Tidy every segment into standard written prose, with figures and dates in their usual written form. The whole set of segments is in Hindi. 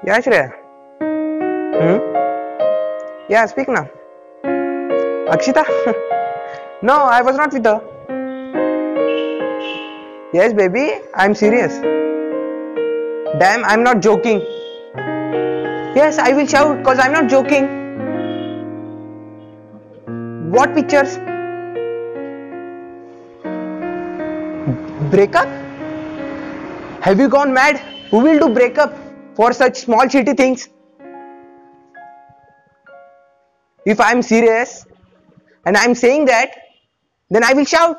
Yeah, Shreya. Yeah, speak now. Akshita? No, I was not with her. Yes, baby, I'm serious. Damn, I'm not joking. Yes, I will shout because I'm not joking. What pictures? Breakup? Have you gone mad? Who will do breakup for such small shitty things? If I'm serious and I'm saying that, then I will shout.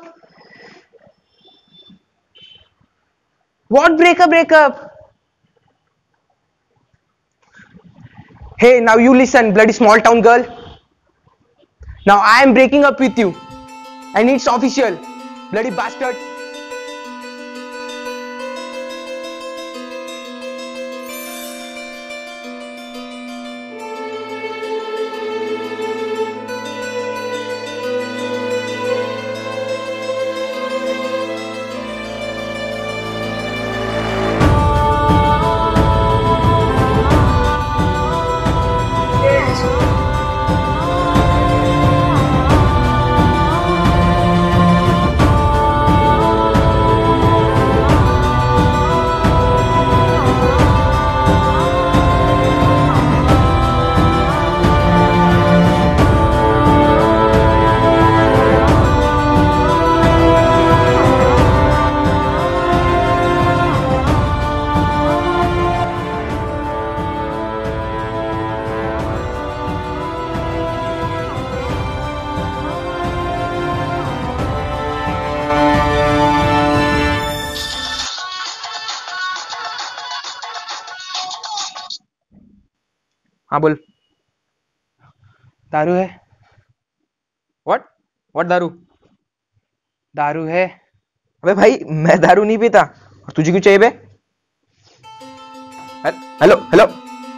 What breakup? Hey, now you listen, bloody small town girl. Now I am breaking up with you. And it's official. Bloody bastard. हाँ बोल. दारू है. What दारू? दारू है. अबे भाई मैं दारू नहीं पीता. और तुझे क्यों चाहिए बे? हेलो.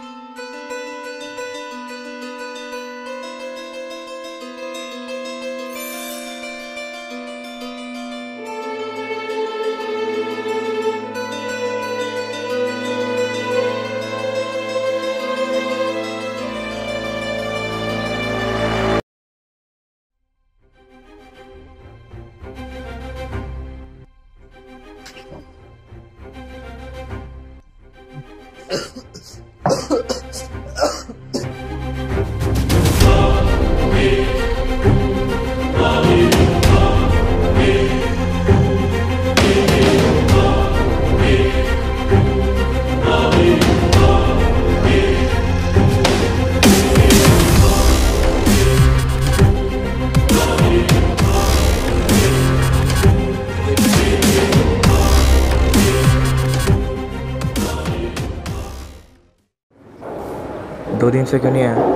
2 दिन से क्यों नहीं आया?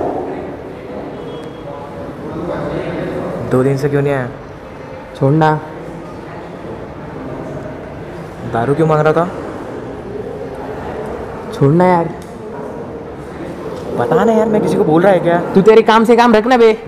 2 दिन से क्यों नहीं आया? छोड़ना. दारू क्यों मांग रहा था? छोड़ना यार. पता नहीं यार, मैं किसी को बोल रहा है क्या? तू तेरे काम से काम रखना बे.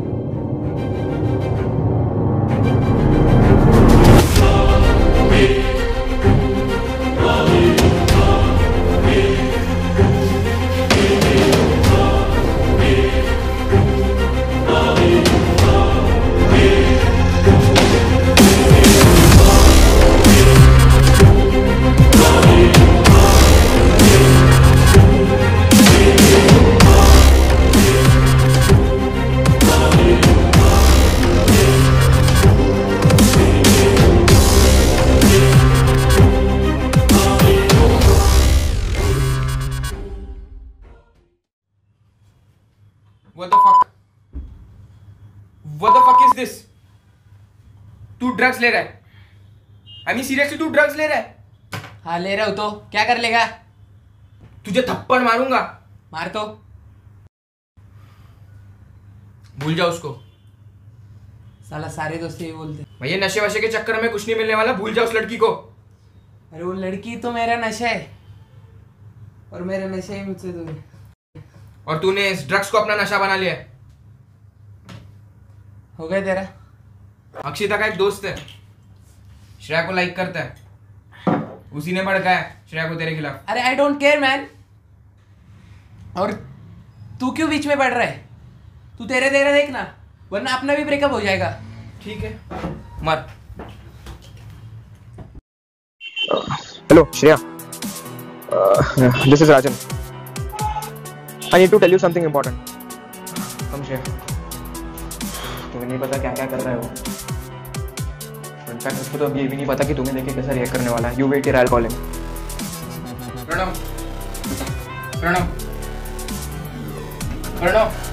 What the fuck is this? तू ड्रग्स ले रहा है? I mean seriously तू ड्रग्स ले रहा है? हाँ ले रहा हूँ तो क्या कर लेगा? तुझे थप्पड़ मारूंगा. मार तो. भूल जा उसको. साला सारे दोस्त यही बोलते. भैया नशे वशे के चक्कर में कुछ नहीं मिलने वाला. भूल जा उस लड़की को. अरे वो लड़की तो मेरा नशा है और मेरा नशा ही मुझसे दूर है. और तूने इस ड्रग्स को अपना नशा बना लिया है. हो गया तेरा. अक्षिता का एक दोस्त है, श्रेया को लाइक करता है, उसी ने भड़काया श्रेया को तेरे खिलाफ. अरे आई डोंट केयर मैन. और तू क्यों बीच में पड़ रहा है? तू तेरे तेरे देखना, वरना अपना भी ब्रेकअप हो जाएगा। ठीक है, मर। Hello, Shreya. This is Rajan. I need to tell you something important. Come, Shreya. तुम्हें नहीं पता क्या क्या कर रहा है वो। इनफैक्ट उसको तो अभी ये भी नहीं पता कि तुम्हें देखे कैसा रिएक्ट करने वाला है। You wait here, I'll call him. Pranav, Pranav, Pranav.